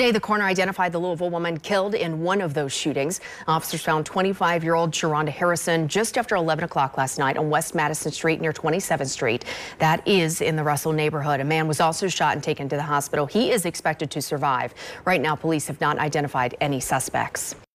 Today, the coroner identified the Louisville woman killed in one of those shootings. Officers found 25-year-old Sharonda Harrison just after 11 o'clock last night on West Madison Street near 27th Street. That is in the Russell neighborhood. A man was also shot and taken to the hospital. He is expected to survive. Right now, police have not identified any suspects.